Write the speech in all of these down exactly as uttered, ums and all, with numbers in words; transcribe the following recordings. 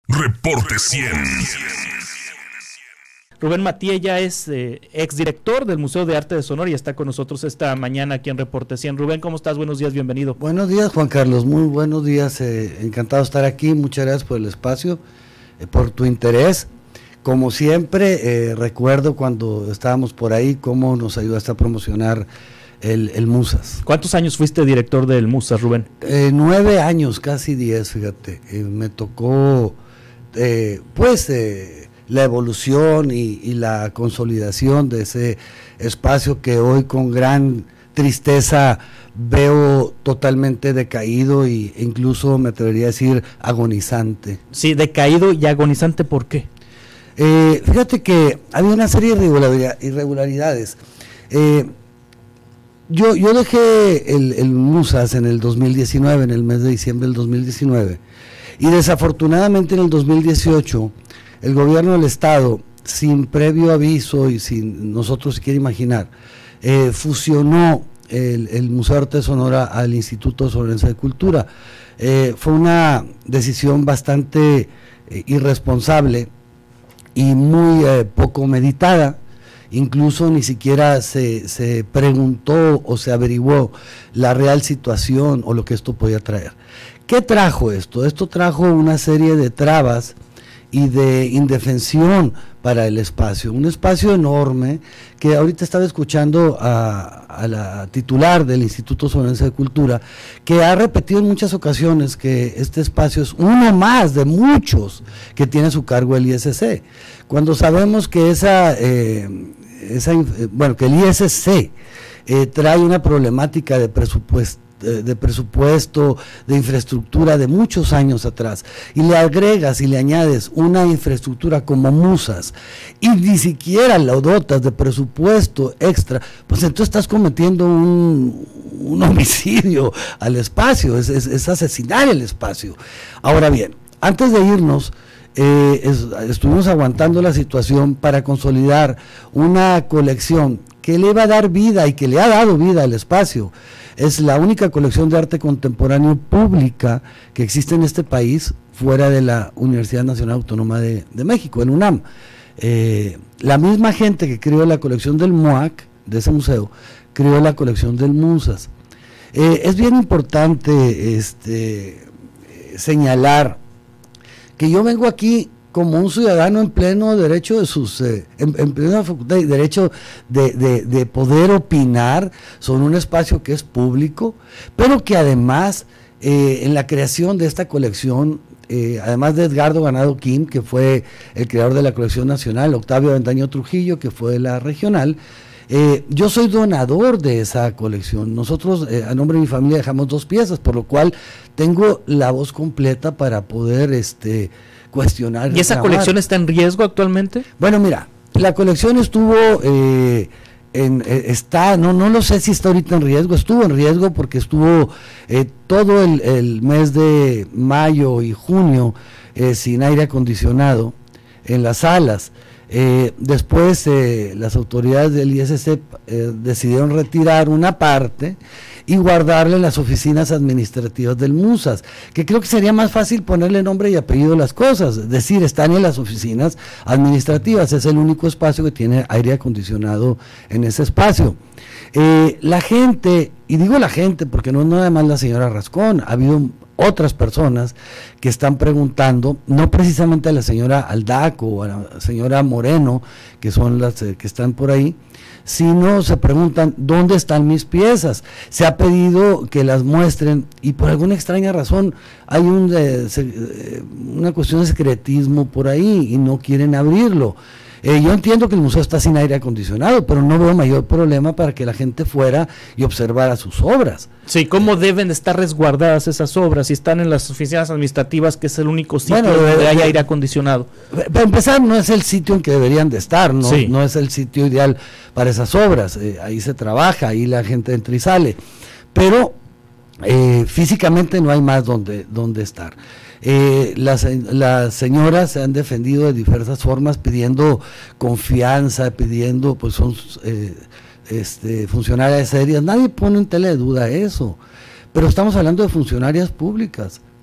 Reporte cien. Rubén Matiella es eh, exdirector del Museo de Arte de Sonora y está con nosotros esta mañana aquí en Reporte cien. Rubén, ¿cómo estás? Buenos días, bienvenido. Buenos días, Juan Carlos, muy buenos días, eh, encantado de estar aquí, muchas gracias por el espacio, eh, por tu interés. Como siempre, eh, recuerdo cuando estábamos por ahí cómo nos ayudaste a promocionar el, el Musas. ¿Cuántos años fuiste director del Musas, Rubén? Eh, nueve años, casi diez, fíjate, eh, me tocó, eh, pues... Eh, la evolución y, y la consolidación de ese espacio que hoy con gran tristeza veo totalmente decaído e incluso me atrevería a decir agonizante. Sí, decaído y agonizante, ¿por qué? Eh, fíjate que había una serie de irregularidades. Eh, yo, yo dejé el, el Musas en el dos mil diecinueve, en el mes de diciembre del dos mil diecinueve, y desafortunadamente en el dos mil dieciocho el gobierno del estado, sin previo aviso y sin nosotros siquiera imaginar, eh, fusionó el, el Museo de Arte de Sonora al Instituto Sonorense de Cultura. Eh, fue una decisión bastante eh, irresponsable y muy eh, poco meditada. Incluso ni siquiera se, se preguntó o se averiguó la real situación o lo que esto podía traer. ¿Qué trajo esto? Esto trajo una serie de trabas y de indefensión para el espacio, un espacio enorme que ahorita estaba escuchando a, a la titular del Instituto Sonorense de Cultura, que ha repetido en muchas ocasiones que este espacio es uno más de muchos que tiene a su cargo el I S C, cuando sabemos que esa, eh, esa bueno, que el I S C eh, trae una problemática de presupuesto, de presupuesto, de infraestructura de muchos años atrás, y le agregas y le añades una infraestructura como Musas y ni siquiera la dotas de presupuesto extra, pues entonces estás cometiendo un, un homicidio al espacio, es, es, es asesinar el espacio. Ahora bien, antes de irnos, eh, es, estuvimos aguantando la situación para consolidar una colección que le iba a dar vida y que le ha dado vida al espacio. Es la única colección de arte contemporáneo pública que existe en este país, fuera de la Universidad Nacional Autónoma de, de México, en UNAM. Eh, la misma gente que creó la colección del MUAC, de ese museo, creó la colección del Musas. Eh, es bien importante este, señalar que yo vengo aquí como un ciudadano en pleno derecho de sus, eh, en, en plena facultad y derecho de, de, de poder opinar sobre un espacio que es público, pero que además eh, en la creación de esta colección, eh, además de Edgardo Ganado Kim, que fue el creador de la colección nacional, Octavio Avendaño Trujillo, que fue de la regional, eh, yo soy donador de esa colección. Nosotros eh, a nombre de mi familia dejamos dos piezas, por lo cual tengo la voz completa para poder este cuestionar. ¿Y esa colección está en riesgo actualmente? Bueno, mira, la colección estuvo, eh, en, eh, está, no, no lo sé si está ahorita en riesgo, estuvo en riesgo porque estuvo eh, todo el, el mes de mayo y junio eh, sin aire acondicionado en las salas. Eh, después eh, las autoridades del I S C eh, decidieron retirar una parte y guardarle en las oficinas administrativas del Musas, que creo que sería más fácil ponerle nombre y apellido a las cosas, es decir, están en las oficinas administrativas, es el único espacio que tiene aire acondicionado en ese espacio. Eh, la gente, y digo la gente porque no es nada más la señora Rascón, ha habido otras personas que están preguntando, no precisamente a la señora Aldaco o a la señora Moreno, que son las eh, que están por ahí, sino se preguntan dónde están mis piezas. Se ha pedido que las muestren y por alguna extraña razón hay un, eh, se, eh, una cuestión de secretismo por ahí y no quieren abrirlo. Eh, yo entiendo que el museo está sin aire acondicionado, pero no veo mayor problema para que la gente fuera y observara sus obras. Sí, ¿cómo deben estar resguardadas esas obras si están en las oficinas administrativas, que es el único sitio bueno, donde eh, hay eh, aire acondicionado? Para empezar, no es el sitio en que deberían de estar, no, sí. no es el sitio ideal para esas obras, eh, ahí se trabaja, ahí la gente entra y sale, pero eh, físicamente no hay más donde, donde estar. Eh, las, las señoras se han defendido de diversas formas pidiendo confianza, pidiendo, pues son eh, este, funcionarias serias, nadie pone en tela de duda eso, pero estamos hablando de funcionarias públicas,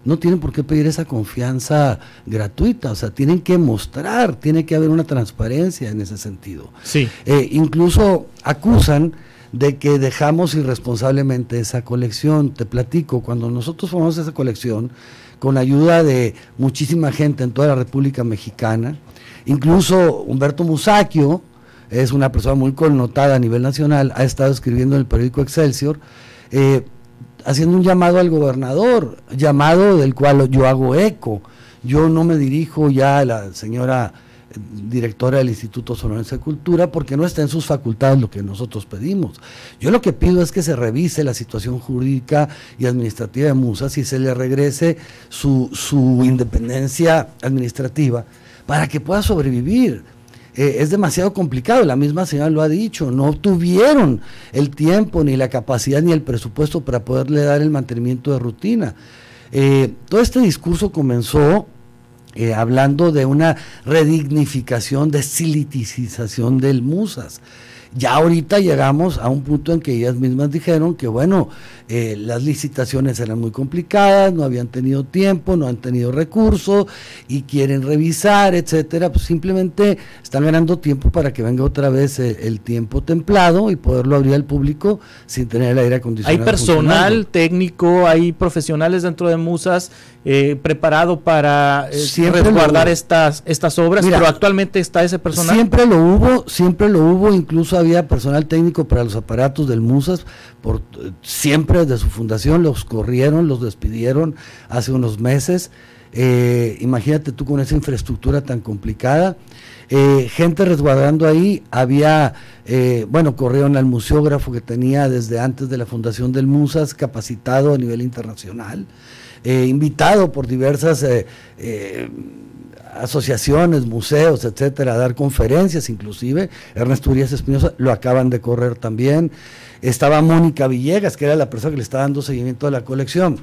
no tienen por qué pedir esa confianza gratuita, o sea, tienen que mostrar, tiene que haber una transparencia en ese sentido. Sí. Eh, incluso acusan de que dejamos irresponsablemente esa colección. Te platico, cuando nosotros formamos esa colección, con ayuda de muchísima gente en toda la República Mexicana, incluso Humberto Musacchio, es una persona muy connotada a nivel nacional, ha estado escribiendo en el periódico Excelsior, eh, haciendo un llamado al gobernador, llamado del cual yo hago eco. Yo no me dirijo ya a la señora directora del Instituto Sonorense de Cultura porque no está en sus facultades lo que nosotros pedimos. Yo lo que pido es que se revise la situación jurídica y administrativa de Musas y se le regrese su, su independencia administrativa para que pueda sobrevivir. Eh, es demasiado complicado, la misma señora lo ha dicho, no tuvieron el tiempo, ni la capacidad, ni el presupuesto para poderle dar el mantenimiento de rutina. Eh, todo este discurso comenzó eh, hablando de una redignificación, desilitización del Musas. Ya ahorita llegamos a un punto en que ellas mismas dijeron que bueno, eh, las licitaciones eran muy complicadas, no habían tenido tiempo, no han tenido recursos y quieren revisar, etcétera. Pues simplemente están ganando tiempo para que venga otra vez eh, el tiempo templado y poderlo abrir al público sin tener el aire acondicionado. Hay personal técnico, hay profesionales dentro de Musas eh, preparado para eh, resguardar estas, estas obras. Mira, pero actualmente está ese personal. Siempre lo hubo, siempre lo hubo, incluso había personal técnico para los aparatos del Musas, por, siempre desde su fundación los corrieron, los despidieron hace unos meses. Eh, imagínate tú con esa infraestructura tan complicada, eh, gente resguardando ahí, había, eh, bueno, corrieron al museógrafo que tenía desde antes de la fundación del Musas, capacitado a nivel internacional, eh, invitado por diversas eh, eh, asociaciones, museos, etcétera, a dar conferencias, inclusive Ernesto Urias Espinosa lo acaban de correr también. Estaba Mónica Villegas, que era la persona que le estaba dando seguimiento a la colección.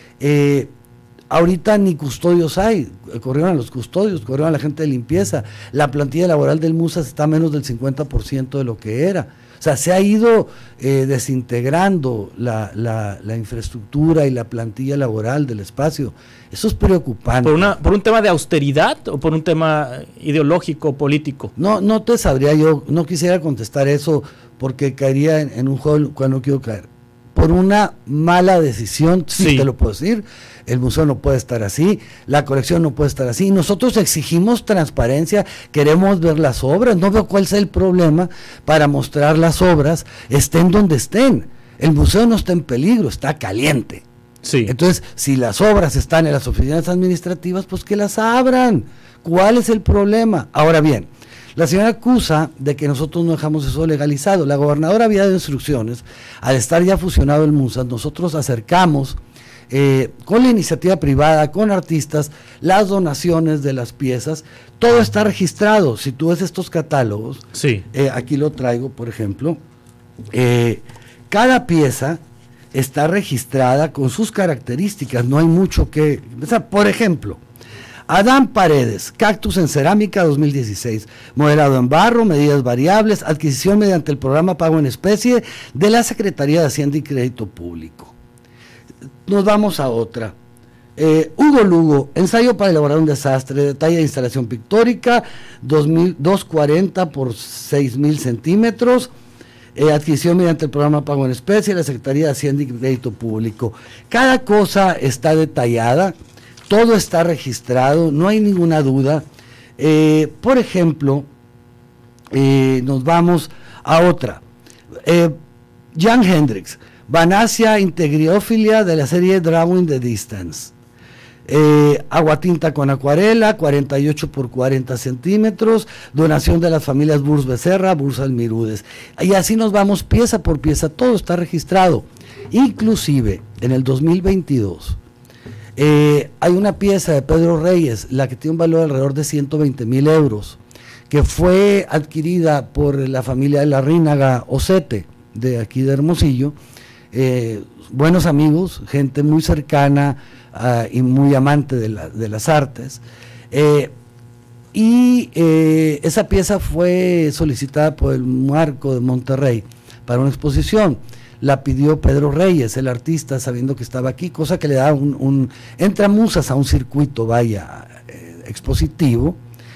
Eh, ahorita ni custodios hay, corrieron a los custodios, corrieron a la gente de limpieza. La plantilla laboral del Musas está a menos del cincuenta por ciento de lo que era. O sea, se ha ido eh, desintegrando la, la, la infraestructura y la plantilla laboral del espacio. Eso es preocupante. ¿Por, una, ¿Por un tema de austeridad o por un tema ideológico, político? No, no te sabría yo, no quisiera contestar eso porque caería en, en un juego cual no quiero caer. Por una mala decisión, sí, sí te lo puedo decir, el museo no puede estar así, la colección no puede estar así, nosotros exigimos transparencia, queremos ver las obras, no veo cuál sea el problema para mostrar las obras, estén donde estén, el museo no está en peligro, está caliente. Sí. Entonces, si las obras están en las oficinas administrativas, pues que las abran, ¿cuál es el problema? Ahora bien, la señora acusa de que nosotros no dejamos eso legalizado. La gobernadora había dado instrucciones, al estar ya fusionado el Musas, nosotros acercamos eh, con la iniciativa privada, con artistas, las donaciones de las piezas, todo está registrado. Si tú ves estos catálogos, sí. eh, aquí lo traigo, por ejemplo, eh, cada pieza está registrada con sus características, no hay mucho que... O sea, por ejemplo, Adán Paredes, cactus en cerámica dos mil dieciséis, modelado en barro, medidas variables, adquisición mediante el programa Pago en Especie de la Secretaría de Hacienda y Crédito Público. Nos vamos a otra. Eh, Hugo Lugo, ensayo para elaborar un desastre, detalle de instalación pictórica, doscientos cuarenta por seis mil centímetros, eh, adquisición mediante el programa Pago en Especie de la Secretaría de Hacienda y Crédito Público. Cada cosa está detallada. Todo está registrado, no hay ninguna duda. Eh, por ejemplo, eh, nos vamos a otra. Eh, Jan Hendricks, Vanacia integriófilia de la serie Drawing the Distance. Eh, aguatinta con acuarela, cuarenta y ocho por cuarenta centímetros, donación de las familias Burs Becerra, Burs Almirudes. Y así nos vamos pieza por pieza, todo está registrado. Inclusive, en el dos mil veintidós, Eh, hay una pieza de Pedro Reyes, la que tiene un valor de alrededor de ciento veinte mil euros, que fue adquirida por la familia de la Rínaga Ocete, de aquí de Hermosillo, eh, buenos amigos, gente muy cercana uh, y muy amante de, la, de las artes, eh, y eh, esa pieza fue solicitada por el Marco de Monterrey para una exposición. la pidió Pedro Reyes, el artista, sabiendo que estaba aquí, cosa que le da un, un entra Musas a un circuito, vaya, eh, expositivo,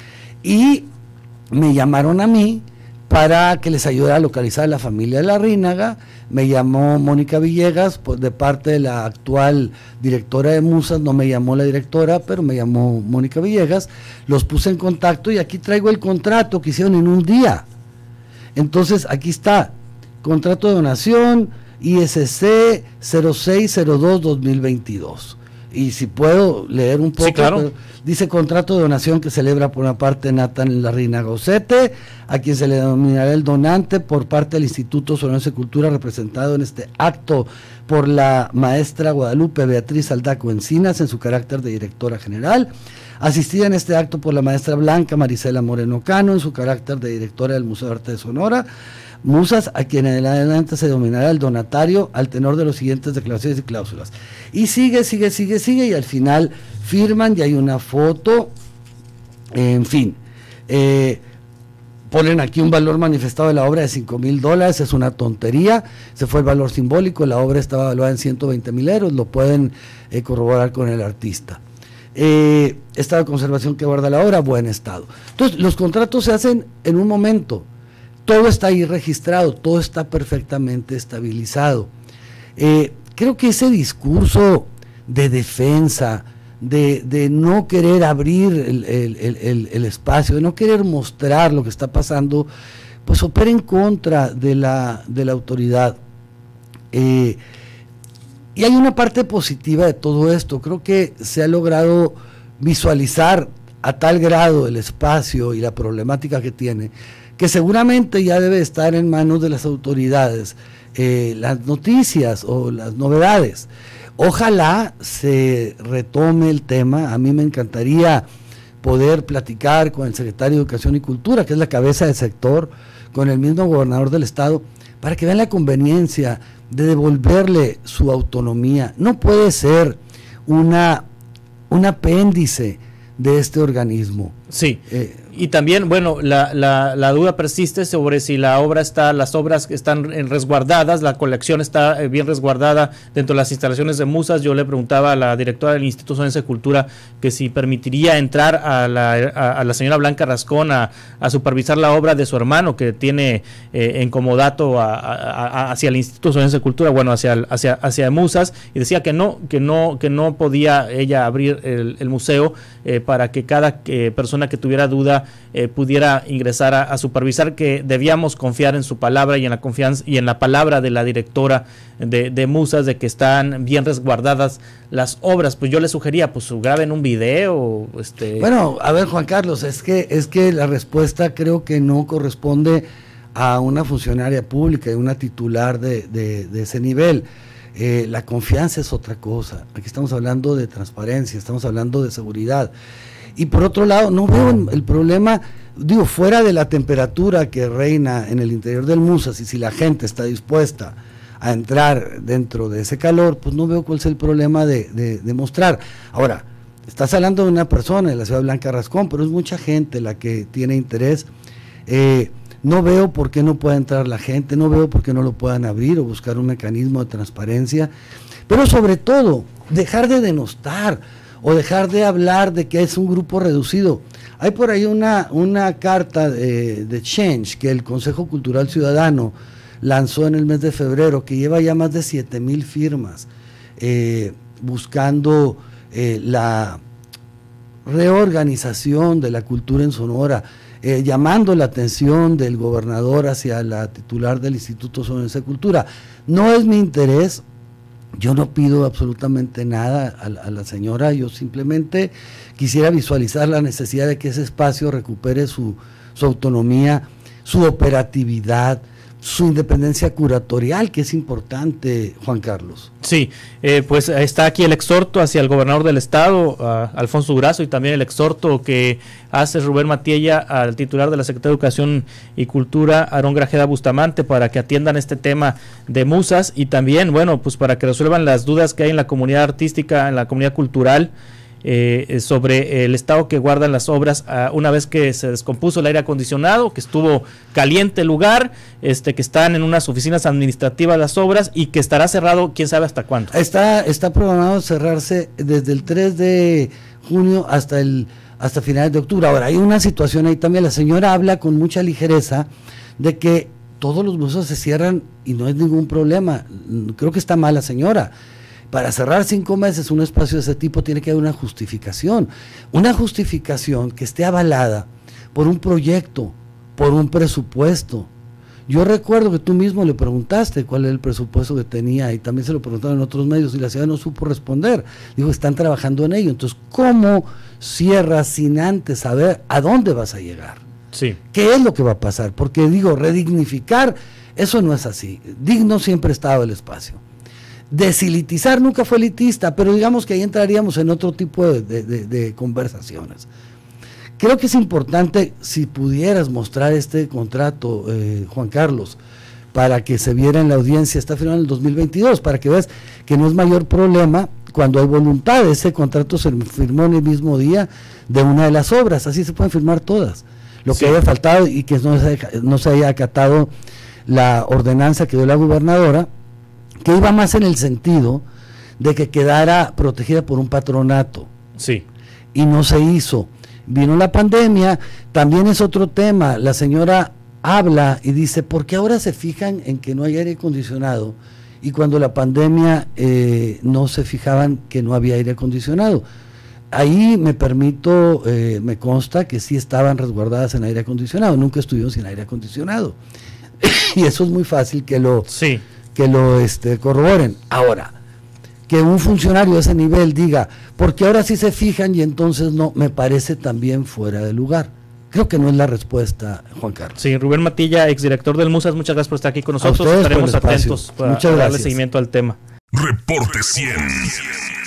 y me llamaron a mí para que les ayudara a localizar a la familia de Larrínaga. Me llamó Mónica Villegas, pues, de parte de la actual directora de Musas, no me llamó la directora, pero me llamó Mónica Villegas, los puse en contacto y aquí traigo el contrato que hicieron en un día. Entonces, aquí está, contrato de donación, I S C cero seis cero dos dos mil veintidós. Y si puedo leer un poco, sí, claro. Dice contrato de donación que celebra por una parte Nathan Larrínaga Ocete, a quien se le denominará el donante por parte del Instituto Sonorense de Cultura, representado en este acto por la maestra Guadalupe Beatriz Aldaco Encinas en su carácter de directora general, asistida en este acto por la maestra Blanca Marisela Moreno Cano en su carácter de directora del Museo de Arte de Sonora, Musas, a quien en adelante se denominará el donatario al tenor de los siguientes declaraciones y cláusulas. Y sigue, sigue, sigue, sigue, y al final firman y hay una foto, en fin. Eh, ponen aquí un valor manifestado de la obra de cinco mil dólares, es una tontería, ese fue el valor simbólico, la obra estaba valuada en ciento veinte mil euros, lo pueden eh, corroborar con el artista. Eh, estado de conservación que guarda la obra, buen estado. Entonces, los contratos se hacen en un momento. Todo está ahí registrado, todo está perfectamente estabilizado. Eh, creo que ese discurso de defensa, de, de no querer abrir el, el, el, el espacio, de no querer mostrar lo que está pasando, pues opera en contra de la, de la autoridad. Eh, y hay una parte positiva de todo esto, creo que se ha logrado visualizar a tal grado el espacio y la problemática que tiene, que seguramente ya debe estar en manos de las autoridades, eh, las noticias o las novedades. Ojalá se retome el tema. A mí me encantaría poder platicar con el secretario de Educación y Cultura, que es la cabeza del sector, con el mismo gobernador del estado, para que vean la conveniencia de devolverle su autonomía. No puede ser una, un apéndice de este organismo. Sí, eh, y también, bueno, la, la, la duda persiste sobre si la obra está, las obras están resguardadas, la colección está bien resguardada dentro de las instalaciones de Musas. Yo le preguntaba a la directora del Instituto Sonorense de Cultura que si permitiría entrar a la, a, a la señora Blanca Rascón a, a supervisar la obra de su hermano, que tiene eh, en comodato a, a, a, hacia el Instituto Sonorense de Cultura, bueno, hacia, hacia, hacia Musas, y decía que no, que no, que no podía ella abrir el, el museo eh, para que cada eh, persona que tuviera duda Eh, pudiera ingresar a, a supervisar, que debíamos confiar en su palabra y en la confianza y en la palabra de la directora de, de Musas, de que están bien resguardadas las obras. Pues yo le sugería, pues graben un video. Este... Bueno, a ver, Juan Carlos, es que, es que la respuesta creo que no corresponde a una funcionaria pública y una titular de, de, de ese nivel. Eh, la confianza es otra cosa. Aquí estamos hablando de transparencia, estamos hablando de seguridad. Y por otro lado, no veo el problema, digo, fuera de la temperatura que reina en el interior del Musas, y si la gente está dispuesta a entrar dentro de ese calor, pues no veo cuál es el problema de, de, de mostrar. Ahora, estás hablando de una persona de la ciudad de Blanca Rascón, pero es mucha gente la que tiene interés. Eh, no veo por qué no pueda entrar la gente, no veo por qué no lo puedan abrir o buscar un mecanismo de transparencia, pero sobre todo, dejar de denostar o dejar de hablar de que es un grupo reducido. Hay por ahí una, una carta de, de Change que el Consejo Cultural Ciudadano lanzó en el mes de febrero, que lleva ya más de siete mil firmas, eh, buscando eh, la reorganización de la cultura en Sonora, eh, llamando la atención del gobernador hacia la titular del Instituto Sonorense de Cultura. No es mi interés. Yo no pido absolutamente nada a, a la señora, yo simplemente quisiera visualizar la necesidad de que ese espacio recupere su, su autonomía, su operatividad, su independencia curatorial, que es importante, Juan Carlos. Sí, eh, pues está aquí el exhorto hacia el gobernador del estado, uh, Alfonso Durazo, y también el exhorto que hace Rubén Matiella al titular de la Secretaría de Educación y Cultura, Aarón Grajeda Bustamante, para que atiendan este tema de Musas, y también, bueno, pues para que resuelvan las dudas que hay en la comunidad artística, en la comunidad cultural, eh, sobre el estado que guardan las obras uh, una vez que se descompuso el aire acondicionado, que estuvo caliente el lugar, este, que están en unas oficinas administrativas las obras y que estará cerrado quién sabe hasta cuándo. Está, está programado cerrarse desde el tres de junio hasta el hasta finales de octubre. Ahora, hay una situación ahí también, la señora habla con mucha ligereza de que todos los museos se cierran y no es ningún problema. Creo que está mal la señora. Para cerrar cinco meses un espacio de ese tipo tiene que haber una justificación, una justificación que esté avalada por un proyecto, por un presupuesto. Yo recuerdo que tú mismo le preguntaste cuál era el presupuesto que tenía y también se lo preguntaron en otros medios y la señora no supo responder. Dijo, están trabajando en ello. Entonces, ¿cómo cierras sin antes saber a dónde vas a llegar? Sí. ¿Qué es lo que va a pasar? Porque digo, redignificar, eso no es así. Digno siempre ha estado el espacio. Desilitizar nunca fue elitista, pero digamos que ahí entraríamos en otro tipo de, de, de, de conversaciones. Creo que es importante si pudieras mostrar este contrato, eh, Juan Carlos, para que se viera en la audiencia, está firmado en el dos mil veintidós, para que veas que no es mayor problema cuando hay voluntad. Ese contrato se firmó en el mismo día de una de las obras, así se pueden firmar todas. Lo que sí haya faltado y que no se, no se haya acatado la ordenanza que dio la gobernadora, que iba más en el sentido de que quedara protegida por un patronato. Sí. Y no se hizo. Vino la pandemia, también es otro tema. La señora habla y dice, ¿por qué ahora se fijan en que no hay aire acondicionado? Y cuando la pandemia eh, no se fijaban que no había aire acondicionado. Ahí me permito, eh, me consta que sí estaban resguardadas en aire acondicionado, nunca estuvieron sin aire acondicionado. Y eso es muy fácil que lo... Sí. que lo este, corroboren. Ahora, que un funcionario de ese nivel diga, porque ahora sí se fijan y entonces no, me parece también fuera de lugar. Creo que no es la respuesta, Juan Carlos. Sí, Rubén Matilla, exdirector del MUSAS, muchas gracias por estar aquí con nosotros. Estaremos atentos para, para darle seguimiento al tema. Reporte cien.